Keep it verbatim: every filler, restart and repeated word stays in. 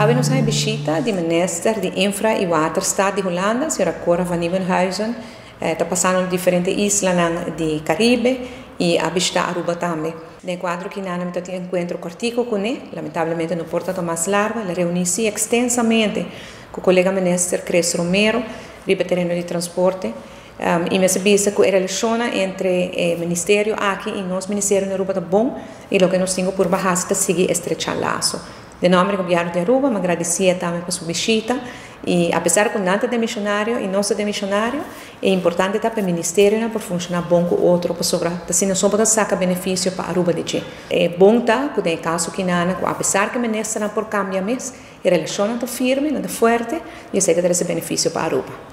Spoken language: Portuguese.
Hebben we een visita de minister de Infra e Waterstaat de Holanda, senhora Cora van Nieuwenhuizen. Está passando diferentes islas de Caribe e a visita Aruba também. No quadro que nós temos um encontro cortico com ele, lamentavelmente não pode estar mais largo, ele reuniu-se extensamente com o colega ministro Cres Romero, Ribaterreno de Transporte, um, e me sabia que a relação entre o Ministério aqui e nosso Ministério na Aruba é bom, e o que nós temos por baixo é seguir estrechar laço. De nome do governo de Aruba, me agradecia também por sua visita, e apesar de que de missionário e não de missionário, é importante para o Ministério para funcionar bom com o outro, para sobre, assim não só para sacar benefício para Aruba de Che. É bom tá, que tem caso que nana, apesar que o ministro não por cambia mais, a relação está firme, está forte, e eu sei que terá esse benefício para Aruba.